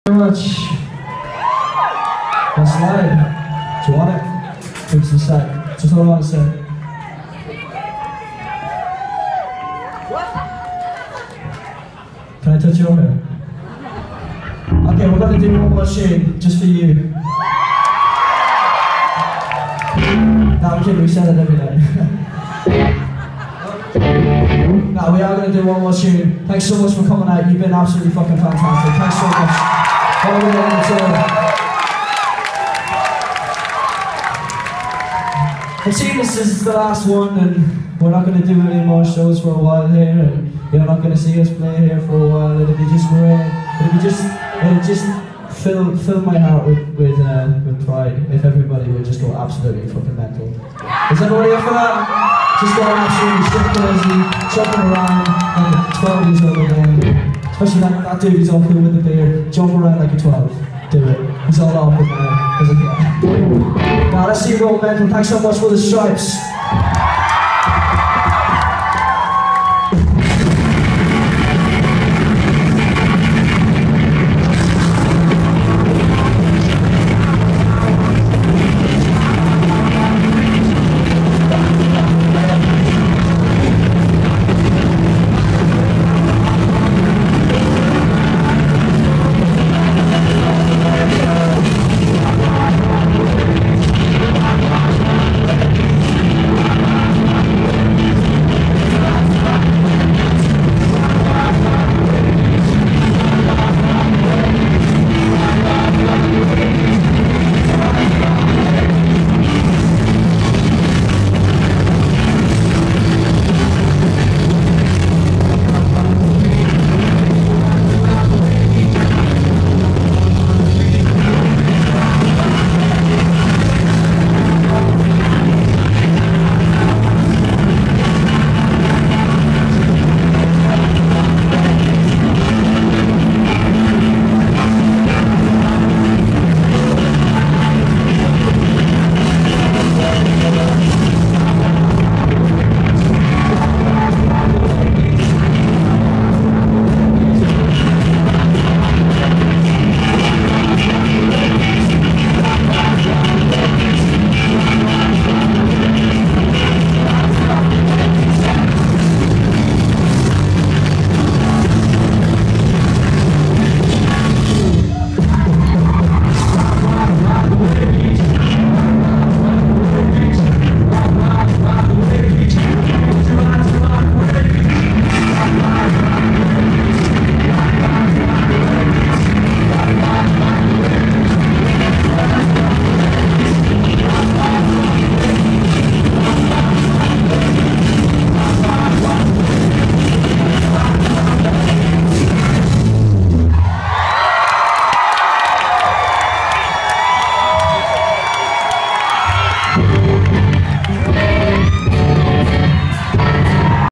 Very much. That's live. Do you want it? Fix the set. Just what I want to say. Can I touch your hair? Okay, we're gonna do one more tune just for you. No, I'm kidding, we say that every day. No, we are gonna do one more tune. Thanks so much for coming out. You've been absolutely fucking fantastic. Thanks so much. Have a good one. It seems this is the last one, and we're not going to do any more shows for a while here, and you're not going to see us play here for a while. It'll be just great. It'll just fill my heart with pride if everybody would just go absolutely fucking mental. Is everybody up for that? Just go absolutely shit crazy, jumping around like a 12 years old again. Especially that dude who's all cool with the beer, jump around like a 12. Do it. He's all up with now. Now let's see you go mental. Thanks so much for the stripes.